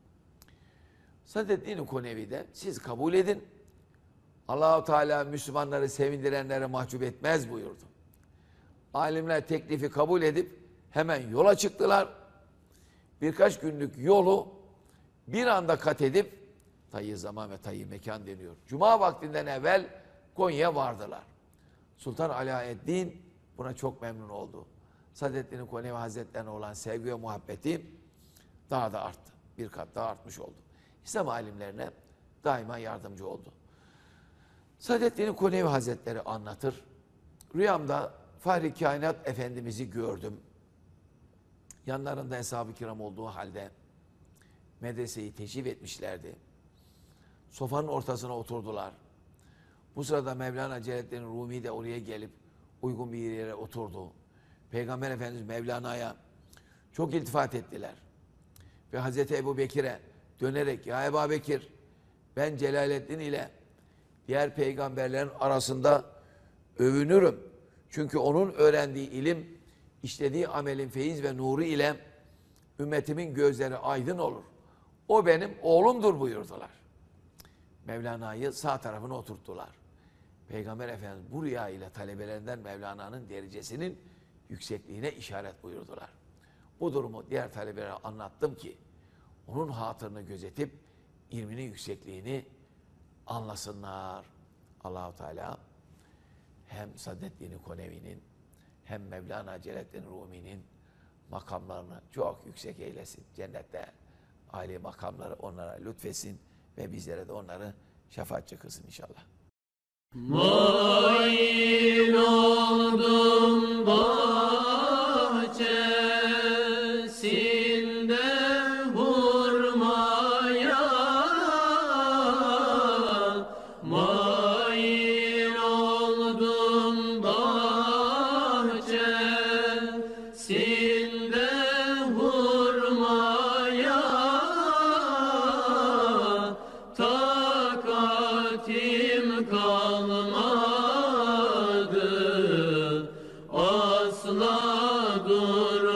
Saadettin Konevi de siz kabul edin. Allah-u Teala Müslümanları sevindirenlere mahcup etmez buyurdu. Alimler teklifi kabul edip hemen yola çıktılar. Birkaç günlük yolu bir anda kat edip tayyi zaman ve tayyi mekan deniyor. Cuma vaktinden evvel Konya'ya vardılar. Sultan Alaeddin buna çok memnun oldu. Saadettin Konevi Hazretlerine olan sevgi ve muhabbeti daha da arttı. Bir kat daha artmış oldu. İslam alimlerine daima yardımcı oldu. Saadettin Konevi Hazretleri anlatır. Rüyamda Fahri Kainat Efendimiz'i gördüm. Yanlarında Eshab-ı Kiram olduğu halde medreseyi teşrif etmişlerdi. Sofanın ortasına oturdular. Bu sırada Mevlana Celaleddin Rumi de oraya gelip uygun bir yere oturdu. Peygamber Efendimiz Mevlana'ya çok iltifat ettiler. Ve Hazreti Ebu Bekir'e dönerek ya Ebu Bekir ben Celaleddin ile diğer peygamberlerin arasında övünürüm. Çünkü onun öğrendiği ilim, işlediği amelin feyiz ve nuru ile ümmetimin gözleri aydın olur. O benim oğlumdur buyurdular. Mevlana'yı sağ tarafına oturttular. Peygamber Efendimiz bu rüya ile talebelerinden Mevlana'nın derecesinin yüksekliğine işaret buyurdular. Bu durumu diğer talebelere anlattım ki onun hatırını gözetip ilminin yüksekliğini anlasınlar. Allah-u Teala hem Saadettin Konevi'nin hem Mevlana Celaleddin Rumi'nin makamlarını çok yüksek eylesin. Cennette âli makamları onlara lütfetsin ve bizlere de onları şefaatçi kılsın inşallah. Mail oldum bahçesinde hurmaya, mail oldum bahçesinde hurmaya, takatim kalmadı asla dur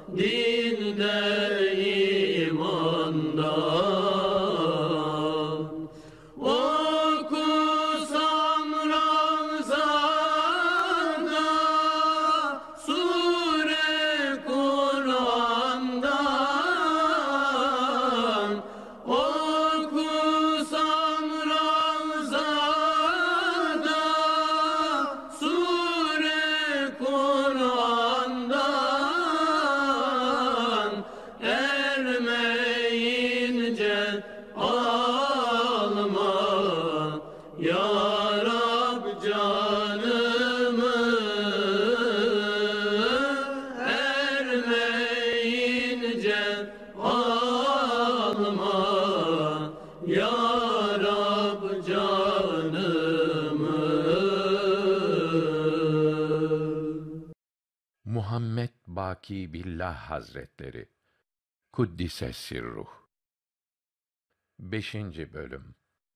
dinde imanda. Okusam Ramazan'da Sure Kur'an'dan, okusam Ramazan'da Sure Kur'an'dan, ermeyince alma ya Rab canımı, ermeyince alma ya Rab canımı. Muhammed Baki Billah Hazretleri Kuddise Sirruh. Beşinci Bölüm.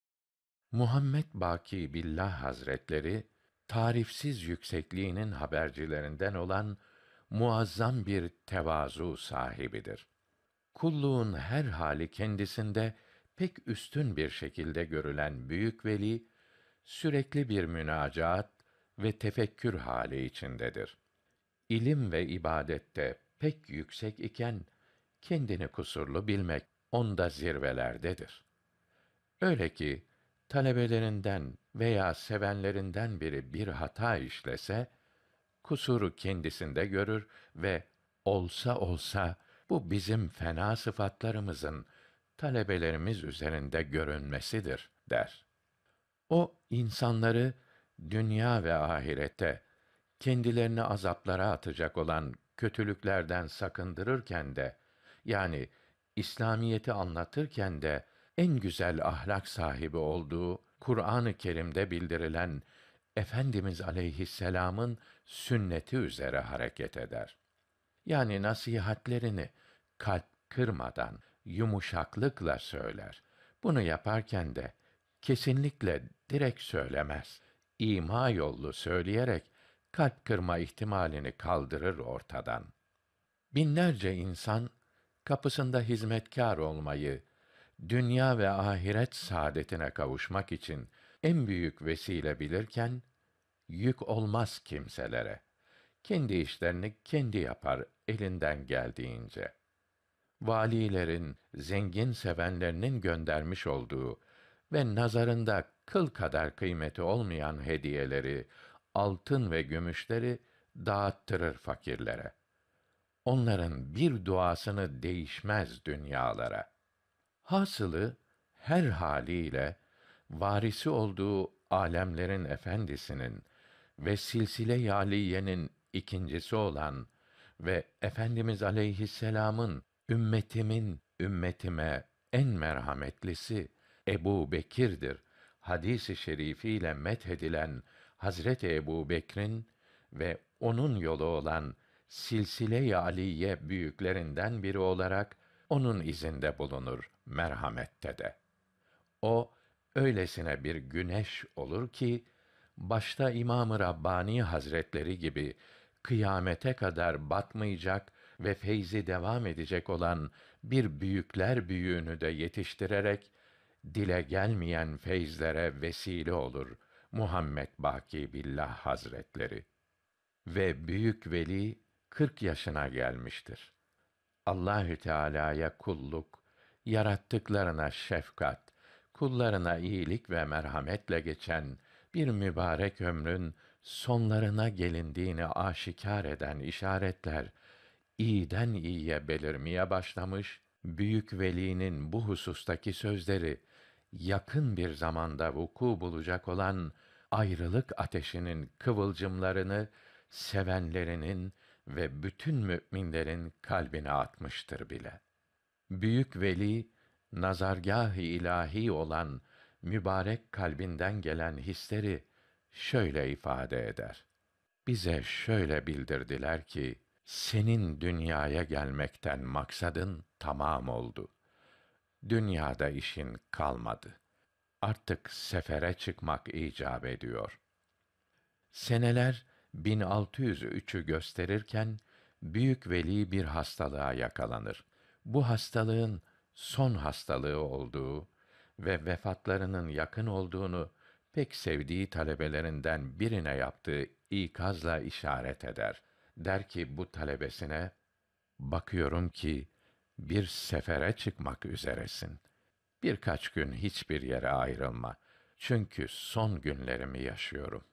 Muhammed Baki Billah Hazretleri, tarifsiz yüksekliğinin habercilerinden olan muazzam bir tevazu sahibidir. Kulluğun her hali kendisinde pek üstün bir şekilde görülen büyük veli, sürekli bir münacaat ve tefekkür hali içindedir. İlim ve ibadette pek yüksek iken, kendini kusurlu bilmek onda zirvelerdedir. Öyle ki, talebelerinden veya sevenlerinden biri bir hata işlese, kusuru kendisinde görür ve olsa olsa bu bizim fena sıfatlarımızın talebelerimiz üzerinde görünmesidir der. O insanları dünya ve ahirette kendilerini azaplara atacak olan kötülüklerden sakındırırken de, yani İslamiyeti anlatırken de en güzel ahlak sahibi olduğu Kur'an-ı Kerim'de bildirilen Efendimiz aleyhisselam'ın sünneti üzere hareket eder. Yani nasihatlerini kalp kırmadan, yumuşaklıkla söyler. Bunu yaparken de kesinlikle direkt söylemez. İma yollu söyleyerek kalp kırma ihtimalini kaldırır ortadan. Binlerce insan kapısında hizmetkâr olmayı, dünya ve ahiret saadetine kavuşmak için en büyük vesile bilirken, yük olmaz kimselere. Kendi işlerini kendi yapar elinden geldiğince. Valilerin, zengin sevenlerinin göndermiş olduğu ve nazarında kıl kadar kıymeti olmayan hediyeleri, altın ve gümüşleri dağıttırır fakirlere. Onların bir duasını değişmez dünyalara. Hasılı, her haliyle, varisi olduğu âlemlerin efendisinin ve silsile-i âliyenin ikincisi olan ve Efendimiz aleyhisselam'ın ümmetimin ümmetime en merhametlisi Ebu Bekir'dir hadis-i şerifiyle methedilen Hazreti Ebu Bekir'in ve onun yolu olan silsile-i aliye büyüklerinden biri olarak onun izinde bulunur merhamette de. O öylesine bir güneş olur ki başta İmam-ı Rabbani Hazretleri gibi kıyamete kadar batmayacak ve feyzi devam edecek olan bir büyükler büyüğünü de yetiştirerek dile gelmeyen feyzlere vesile olur Muhammed Baki Billah Hazretleri. Ve büyük veli kırk yaşına gelmiştir. Allahü Teala'ya kulluk, yarattıklarına şefkat, kullarına iyilik ve merhametle geçen bir mübarek ömrün sonlarına gelindiğini aşikar eden işaretler iyiden iyiye belirmeye başlamış, büyük velinin bu husustaki sözleri yakın bir zamanda vuku bulacak olan ayrılık ateşinin kıvılcımlarını sevenlerinin ve bütün müminlerin kalbine atmıştır bile. Büyük veli, nazargâh-ı ilahi olan mübarek kalbinden gelen hisleri şöyle ifade eder. Bize şöyle bildirdiler ki, senin dünyaya gelmekten maksadın tamam oldu. Dünyada işin kalmadı. Artık sefere çıkmak icap ediyor. Seneler bin altı yüz üçü gösterirken büyük veli bir hastalığa yakalanır. Bu hastalığın son hastalığı olduğu ve vefatlarının yakın olduğunu pek sevdiği talebelerinden birine yaptığı ikazla işaret eder. Der ki bu talebesine, bakıyorum ki bir sefere çıkmak üzeresin. Birkaç gün hiçbir yere ayrılma. Çünkü son günlerimi yaşıyorum.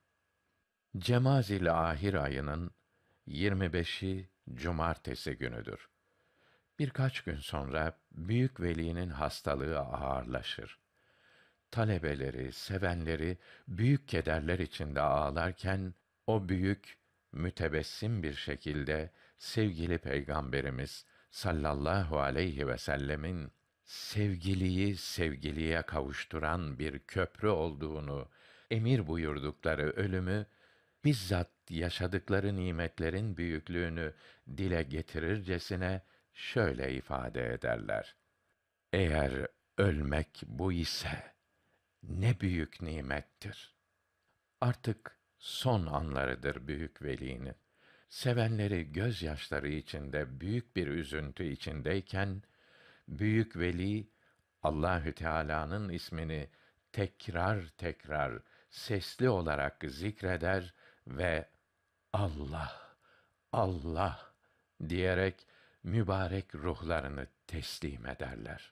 Cemazil-i ayının yirmi beşi cumartesi günüdür. Birkaç gün sonra büyük velinin hastalığı ağırlaşır. Talebeleri, sevenleri büyük kederler içinde ağlarken o büyük mütebessim bir şekilde sevgili Peygamberimiz sallallahu aleyhi ve sellemin sevgiliyi sevgiliye kavuşturan bir köprü olduğunu emir buyurdukları ölümü bizzat yaşadıkları nimetlerin büyüklüğünü dile getirircesine şöyle ifade ederler: eğer ölmek bu ise ne büyük nimettir. Artık son anlarıdır büyük velinin. Sevenleri gözyaşları içinde büyük bir üzüntü içindeyken büyük veli Allahü Teala'nın ismini tekrar tekrar sesli olarak zikreder ve Allah, Allah diyerek mübarek ruhlarını teslim ederler.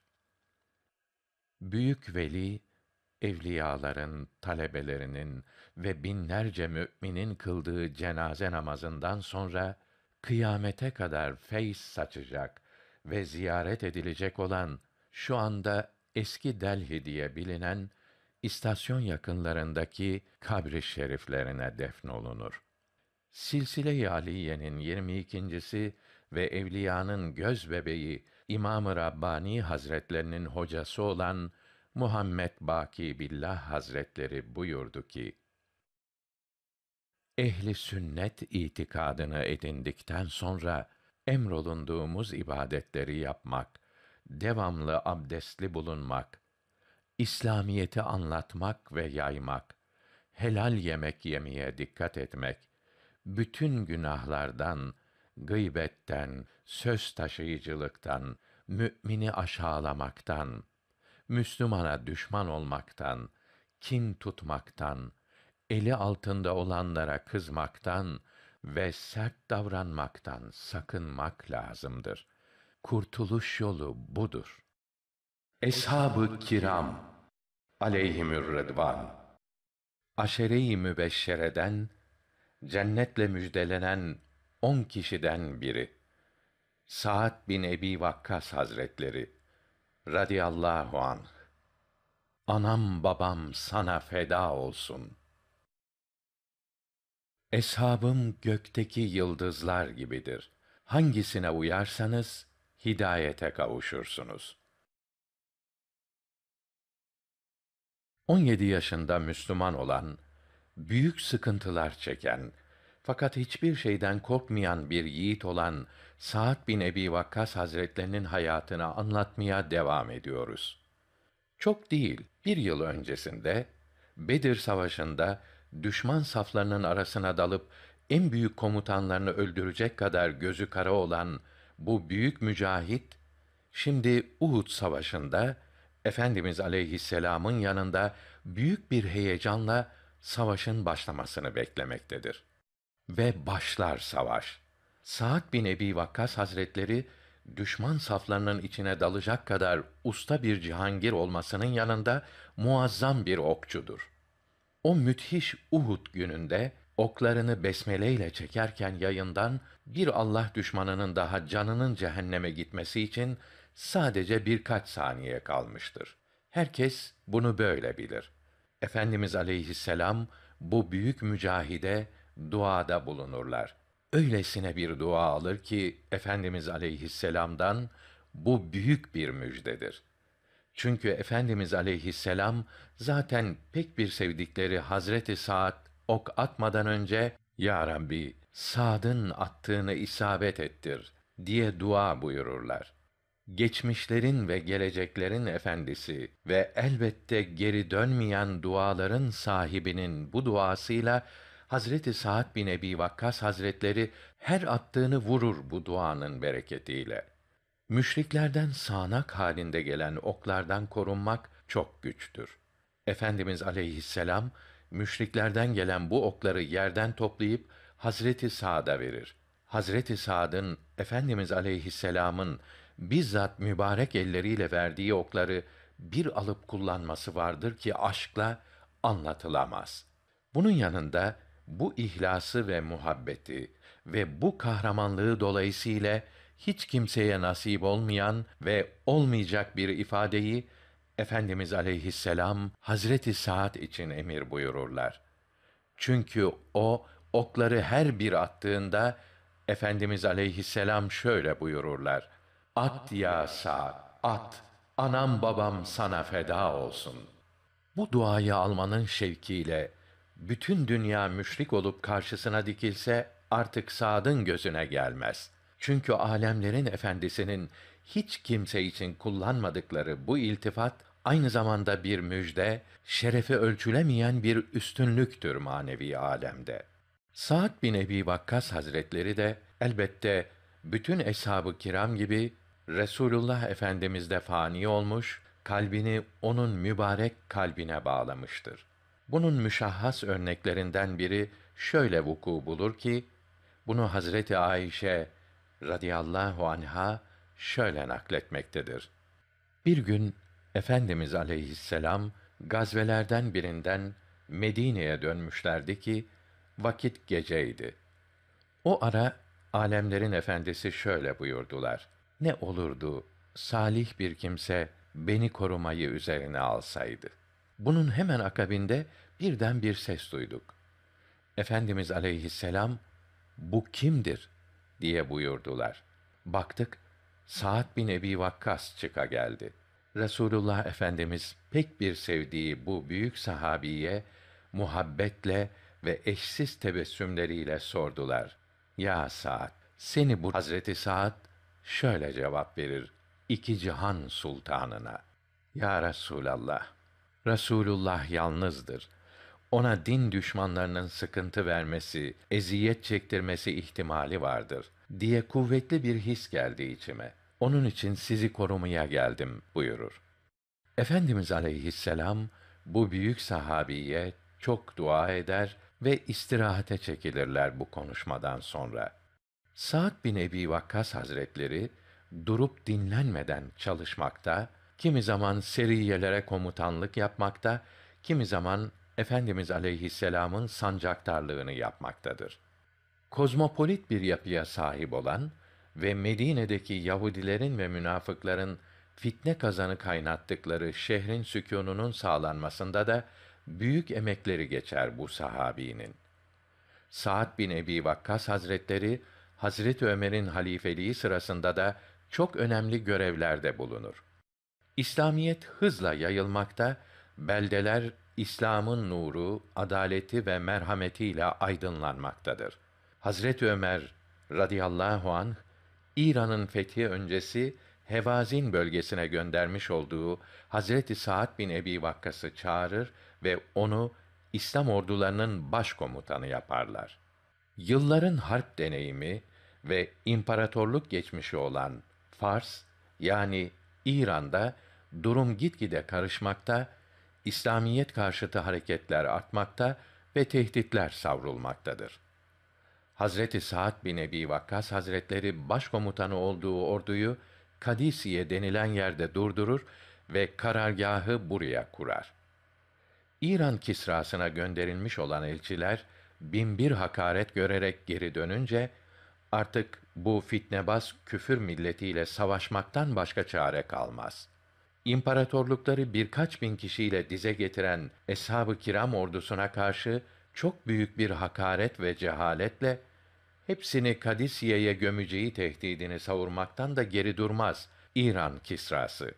Büyük veli, evliyaların, talebelerinin ve binlerce müminin kıldığı cenaze namazından sonra kıyamete kadar feyz saçacak ve ziyaret edilecek olan şu anda eski Delhi diye bilinen istasyon yakınlarındaki kabr-i şeriflerine defnolunur. Silsile-i Aliye'nin yirmi ikincisi ve evliyanın göz bebeği İmam-ı Rabbani Hazretlerinin hocası olan Muhammed Baki Billah Hazretleri buyurdu ki: ehli sünnet itikadını edindikten sonra emrolunduğumuz ibadetleri yapmak, devamlı abdestli bulunmak, İslamiyeti anlatmak ve yaymak, helal yemek yemeye dikkat etmek, bütün günahlardan, gıybetten, söz taşıyıcılıktan, mümini aşağılamaktan, Müslümana düşman olmaktan, kin tutmaktan, eli altında olanlara kızmaktan ve sert davranmaktan sakınmak lazımdır. Kurtuluş yolu budur. Eshab-ı kiram aleyhimür rıdvan, aşere-i mübeşşereden cennetle müjdelenen on kişiden biri Sa'd bin Ebi Vakkas Hazretleri radıyallahu anh, anam babam sana feda olsun. Eshabım gökteki yıldızlar gibidir. Hangisine uyarsanız hidayete kavuşursunuz. on yedi yaşında Müslüman olan, büyük sıkıntılar çeken fakat hiçbir şeyden korkmayan bir yiğit olan Sa'd bin Ebi Vakkas Hazretlerinin hayatını anlatmaya devam ediyoruz. Çok değil, bir yıl öncesinde Bedir Savaşı'nda düşman saflarının arasına dalıp en büyük komutanlarını öldürecek kadar gözü kara olan bu büyük mücahit, şimdi Uhud Savaşı'nda Efendimiz Aleyhisselam'ın yanında büyük bir heyecanla savaşın başlamasını beklemektedir. Ve başlar savaş. Sa'd bin Ebi Vakkas Hazretleri, düşman saflarının içine dalacak kadar usta bir cihangir olmasının yanında muazzam bir okçudur. O müthiş Uhud gününde oklarını besmele ile çekerken yayından bir Allah düşmanının daha canının cehenneme gitmesi için sadece birkaç saniye kalmıştır. Herkes bunu böyle bilir. Efendimiz Aleyhisselam bu büyük mücahide duada bulunurlar. Öylesine bir dua alır ki Efendimiz Aleyhisselam'dan bu büyük bir müjdedir. Çünkü Efendimiz Aleyhisselam zaten pek bir sevdikleri Hazreti Sa'd ok atmadan önce "Ya Rabbi, Sa'd'ın attığını isabet ettir" diye dua buyururlar. Geçmişlerin ve geleceklerin efendisi ve elbette geri dönmeyen duaların sahibinin bu duasıyla Hazreti Sa'd bin Ebi Vakkas Hazretleri her attığını vurur bu duanın bereketiyle. Müşriklerden sağanak halinde gelen oklardan korunmak çok güçtür. Efendimiz aleyhisselam müşriklerden gelen bu okları yerden toplayıp Hazreti Sa'd'a verir. Hazreti Sa'd'ın Efendimiz aleyhisselamın bizzat mübarek elleriyle verdiği okları bir alıp kullanması vardır ki aşkla anlatılamaz. Bunun yanında bu ihlası ve muhabbeti ve bu kahramanlığı dolayısıyla hiç kimseye nasip olmayan ve olmayacak bir ifadeyi Efendimiz aleyhisselam Hazreti Sa'd için emir buyururlar. Çünkü o okları her bir attığında Efendimiz aleyhisselam şöyle buyururlar: At ya Sa'd, at, anam babam sana feda olsun. Bu duayı almanın şevkiyle bütün dünya müşrik olup karşısına dikilse artık Sa'd'ın gözüne gelmez. Çünkü alemlerin efendisinin hiç kimse için kullanmadıkları bu iltifat aynı zamanda bir müjde, şerefi ölçülemeyen bir üstünlüktür manevi alemde. Sa'd bin Ebi Vakkas Hazretleri de elbette bütün eshab-ı kiram gibi Resulullah Efendimiz'de fani olmuş, kalbini onun mübarek kalbine bağlamıştır. Bunun müşahhas örneklerinden biri şöyle vuku bulur ki, bunu Hazreti Ayşe radıyallahu anha şöyle nakletmektedir. Bir gün Efendimiz aleyhisselam gazvelerden birinden Medine'ye dönmüşlerdi ki vakit geceydi. O ara alemlerin efendisi şöyle buyurdular: Ne olurdu salih bir kimse beni korumayı üzerine alsaydı. Bunun hemen akabinde birden bir ses duyduk. Efendimiz aleyhisselam bu kimdir diye buyurdular. Baktık Sa'd bin Ebi Vakkas çıka geldi. Resulullah Efendimiz pek bir sevdiği bu büyük sahabiye muhabbetle ve eşsiz tebessümleriyle sordular: Ya Sa'd, seni bu Hazreti Sa'd şöyle cevap verir iki cihan sultanına: Ya Resulallah, Resulullah yalnızdır. Ona din düşmanlarının sıkıntı vermesi, eziyet çektirmesi ihtimali vardır diye kuvvetli bir his geldi içime. Onun için sizi korumaya geldim buyurur. Efendimiz aleyhisselam bu büyük sahabiye çok dua eder ve istirahate çekilirler bu konuşmadan sonra. Sa'd bin Ebi Vakkas Hazretleri durup dinlenmeden çalışmakta, kimi zaman seriyelere komutanlık yapmakta, kimi zaman Efendimiz aleyhisselamın sancaktarlığını yapmaktadır. Kozmopolit bir yapıya sahip olan ve Medine'deki Yahudilerin ve münafıkların fitne kazanı kaynattıkları şehrin sükûnunun sağlanmasında da büyük emekleri geçer bu sahabinin. Sa'd bin Ebi Vakkas Hazretleri, Hazreti Ömer'in halifeliği sırasında da çok önemli görevlerde bulunur. İslamiyet hızla yayılmakta, beldeler İslam'ın nuru, adaleti ve merhametiyle aydınlanmaktadır. Hazreti Ömer radıyallahu anh, İran'ın fethi öncesi Hevazin bölgesine göndermiş olduğu Hazreti Sa'd bin Ebi Vakkas'ı çağırır ve onu İslam ordularının başkomutanı yaparlar. Yılların harp deneyimi ve imparatorluk geçmişi olan Fars, yani İran'da durum gitgide karışmakta, İslamiyet karşıtı hareketler artmakta ve tehditler savrulmaktadır. Hazreti Sa'd bin Ebi Vakkas Hazretleri başkomutanı olduğu orduyu Kadisiye denilen yerde durdurur ve karargâhı buraya kurar. İran Kisrasına gönderilmiş olan elçiler binbir hakaret görerek geri dönünce artık bu fitnebaz küfür milletiyle savaşmaktan başka çare kalmaz. İmparatorlukları birkaç bin kişiyle dize getiren eshab-ı kiram ordusuna karşı çok büyük bir hakaret ve cehaletle hepsini Kadisiye'ye gömeceği tehdidini savurmaktan da geri durmaz İran Kisrası.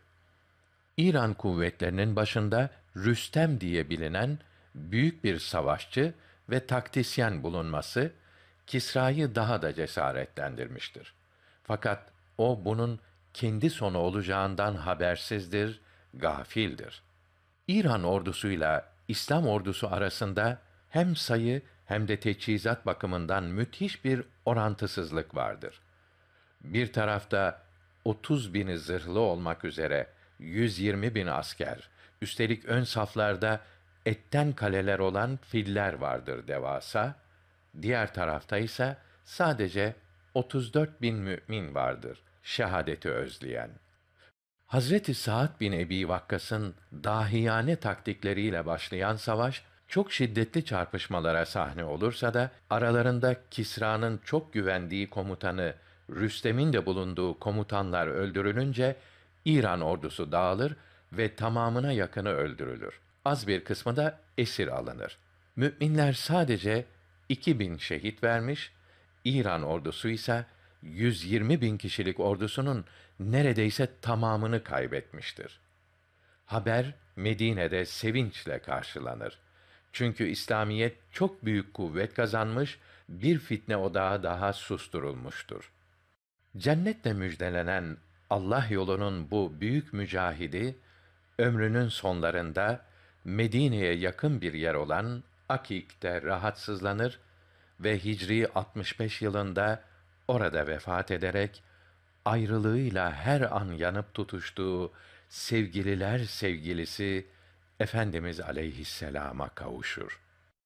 İran kuvvetlerinin başında Rüstem diye bilinen büyük bir savaşçı ve taktisyen bulunması Kisra'yı daha da cesaretlendirmiştir. Fakat o bunun kendi sonu olacağından habersizdir, gafildir. İran ordusuyla İslam ordusu arasında hem sayı hem de teçhizat bakımından müthiş bir orantısızlık vardır. Bir tarafta otuz bini zırhlı olmak üzere yüz yirmi bin asker, üstelik ön saflarda etten kaleler olan filler vardır devasa, diğer tarafta ise sadece otuz dört bin mümin vardır, şehadeti özleyen. Hazreti Sa'd bin Ebi Vakkas'ın dahiyane taktikleriyle başlayan savaş, çok şiddetli çarpışmalara sahne olursa da, aralarında Kisra'nın çok güvendiği komutanı, Rüstem'in de bulunduğu komutanlar öldürülünce, İran ordusu dağılır ve tamamına yakını öldürülür. Az bir kısmı da esir alınır. Mü'minler sadece iki bin şehit vermiş, İran ordusu ise yüz yirmi bin kişilik ordusunun neredeyse tamamını kaybetmiştir. Haber Medine'de sevinçle karşılanır. Çünkü İslamiyet çok büyük kuvvet kazanmış, bir fitne odağı daha susturulmuştur. Cennetle müjdelenen Allah yolunun bu büyük mücahidi, ömrünün sonlarında Medine'ye yakın bir yer olan Akik'te rahatsızlanır ve Hicri altmış beş yılında orada vefat ederek, ayrılığıyla her an yanıp tutuştuğu sevgililer sevgilisi Efendimiz aleyhisselama kavuşur.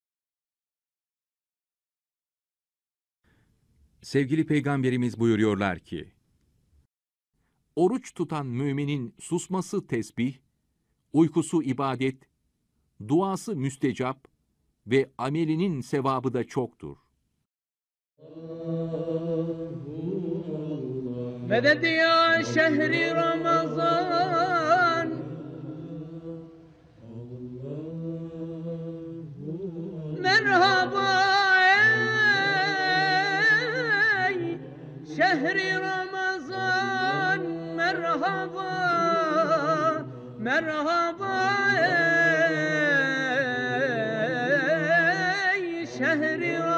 Sevgili Peygamberimiz buyuruyorlar ki, oruç tutan müminin susması tesbih, uykusu ibadet, duası müstecap ve amelinin sevabı da çoktur. Meded ya şehri Ramazan, merhaba ey şehri Ramazan, merhaba, merhaba ey şehri Ramazan.